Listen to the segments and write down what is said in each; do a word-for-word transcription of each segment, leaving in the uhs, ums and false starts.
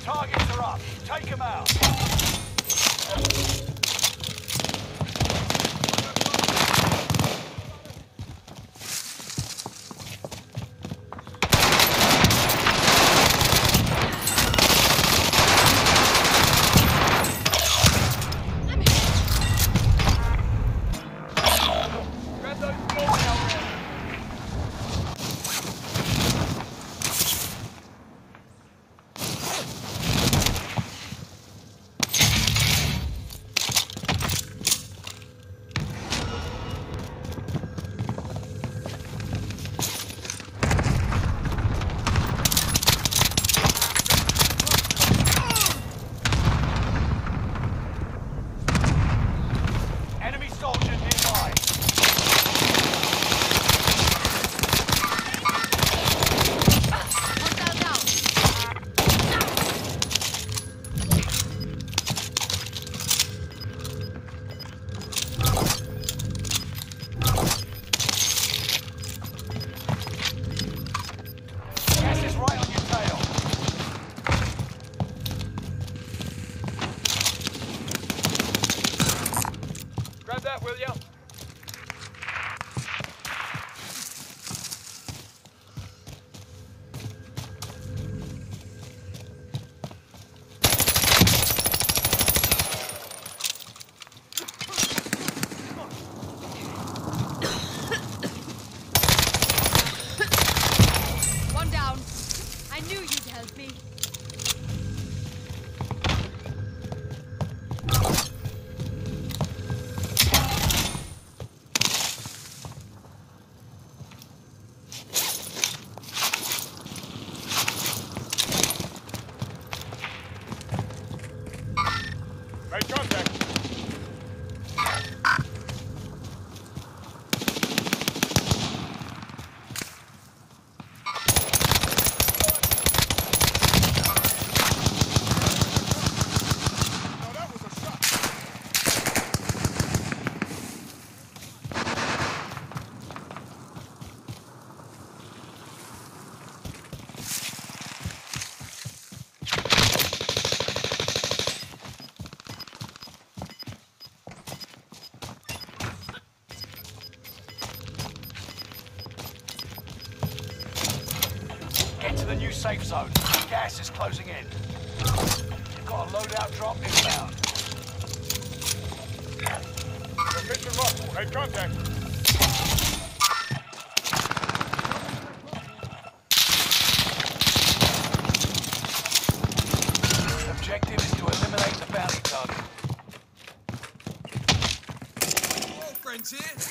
Targets are up. Take them out. Will you? One down. I knew you'd help me. Make contact. Get to the new safe zone. Gas is closing in. You've got a loadout drop inbound. Mission lost. Make contact. Objective is to eliminate the bounty target. Hello, friends here.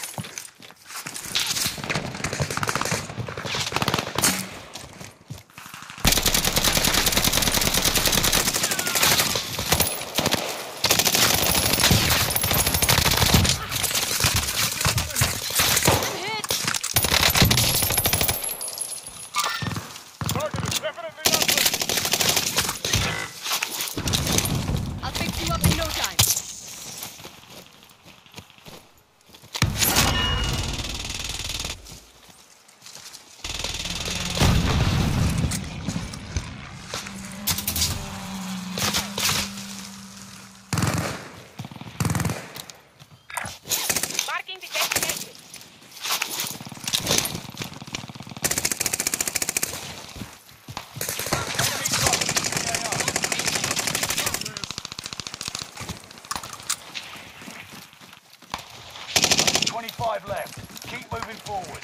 twenty-five left. Keep moving forward.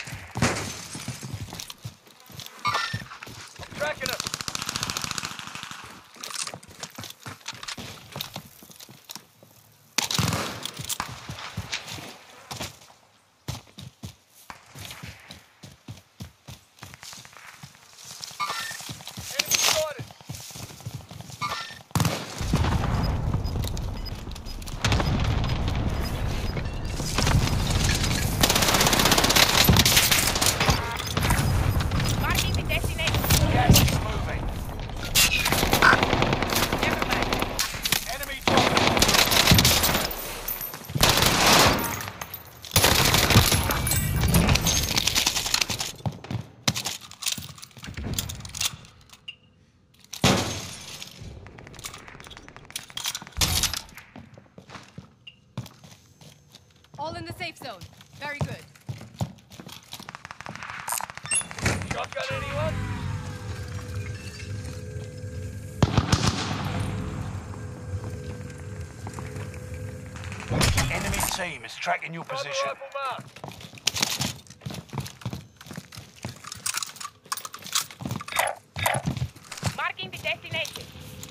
I'm tracking him. Enemy spotted. in the safe zone. Very good. Shotgun anyone? Enemy team is tracking your Sniper position. rifle marked. Marking the destination.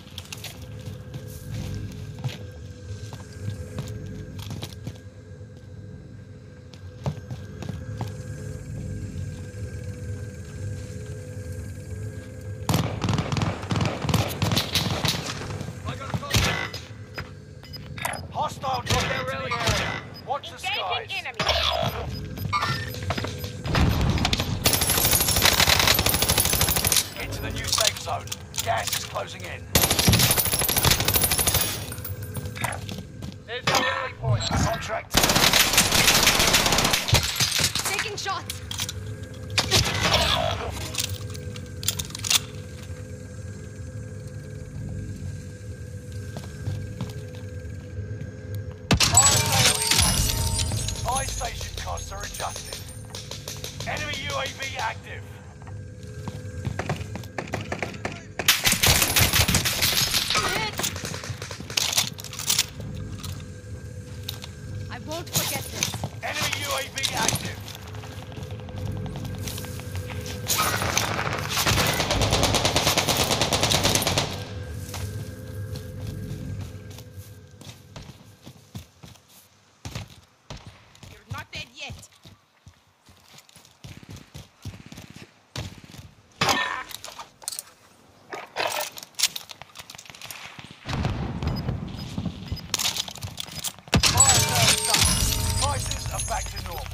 I got a contact. Hostile dropping into the area. Watch the skies. Engaging enemy. Get to the new safe zone. Gas is closing in. There's our rally point. Contract. Taking shots. Buy station costs are adjusted. Enemy U A V active. Hit. I won't forget this. Enemy U A V active. You're not dead yet. Fire sales done. Prices are back to normal.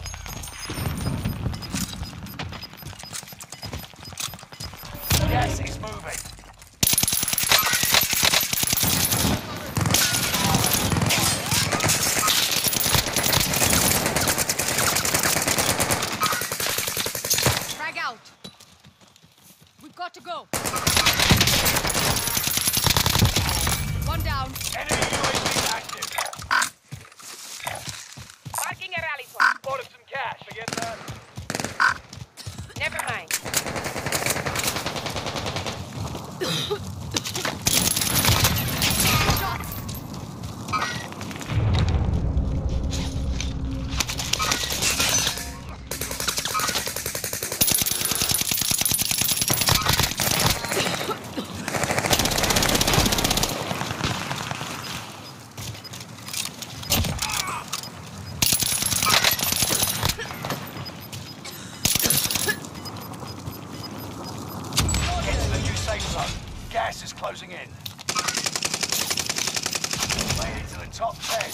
Gas is moving. Frag out. We've got to go. One down. Enemy U A V active. Marking a rally point. Spotted some cash. Forget that. Never mind. Shots. Get to the new safe zone. Gas is closing in. Made it to the top ten.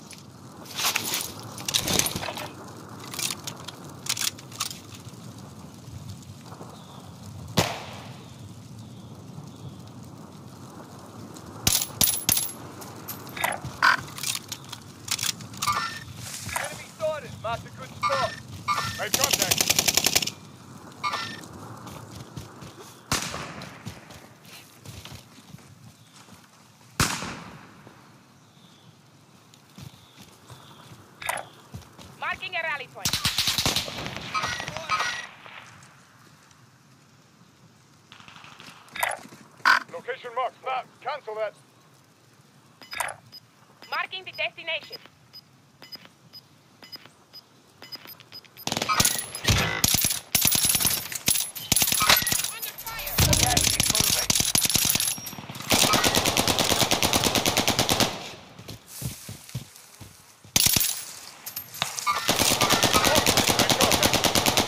Enemy sighted. Marked a good spot. Made contact. Marking a rally point. Location marked. Nah, cancel that. Marking the destination. Under fire. Gas is moving. Made contact.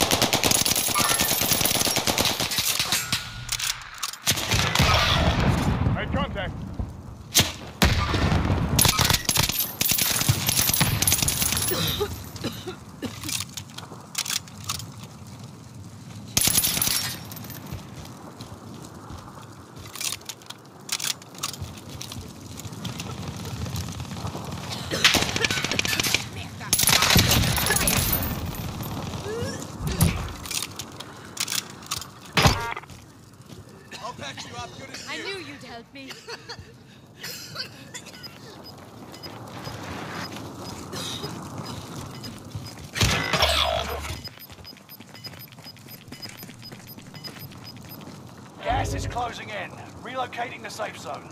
Made contact. I'll patch you up good as I new. knew you'd help me. Gas is closing in. Relocating the safe zone.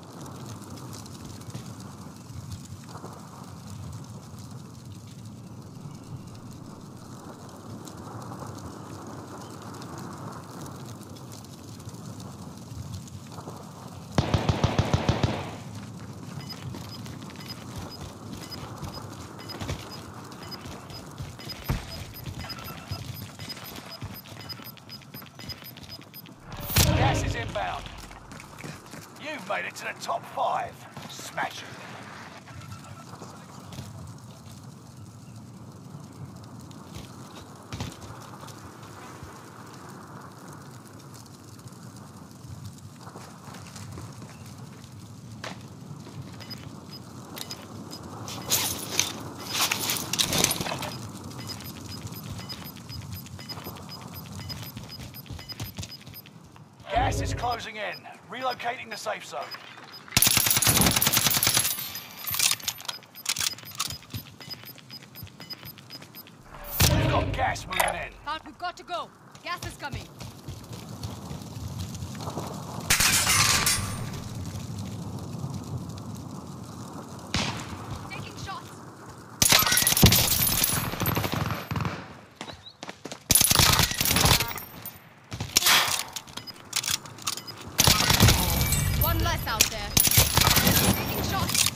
Gas is inbound. You've made it to the top five. Smash it. Gas is closing in. Relocating the safe zone. We've got gas moving in. Out, we've got to go. Gas is coming. Taking shots. One less out there. Taking shots.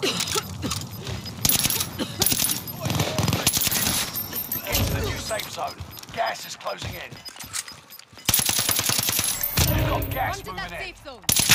Into the new safe zone. Gas is closing in. We've got gas Run to moving that in. safe zone.